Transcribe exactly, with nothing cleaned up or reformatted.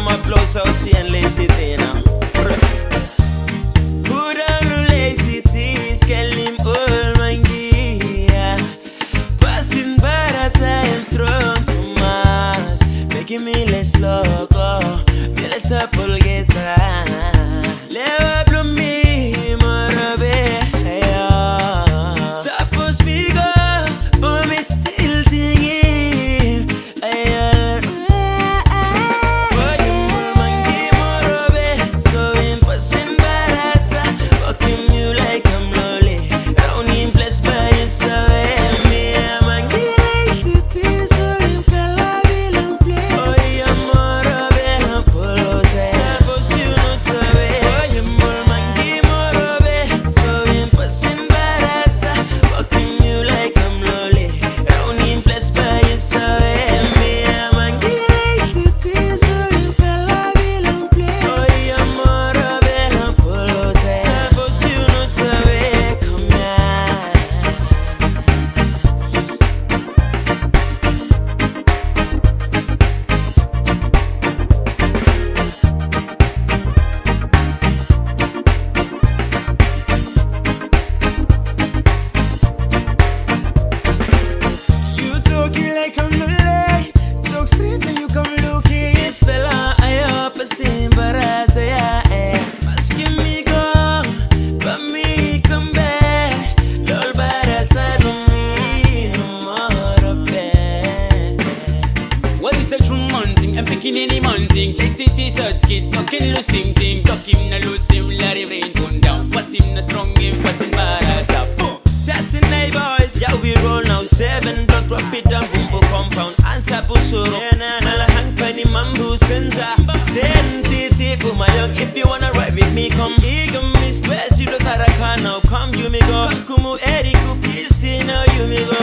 my blood so see and lazy thing now. Put down the lazy teeth, get him all Mangi. Passing by that time strong too much, making me less loco, me less double guitar. Lewa blow me Morobe. Suppose we go, but me still thinking. Any man thing, like city search kids, knocking loose ting ting, duck him, na lose him, let him rain turn down, pass him, na strong him, pass him, barata, boom. That's in neighbors, yeah we roll now, seven block rapid and bumbo compound, answer pusuro, nala hang penny mambu center, then city for my young, if you wanna ride with me, come, Egan miss, where's you look at a car now, come you me go, kumu eriku, peace, now you me go.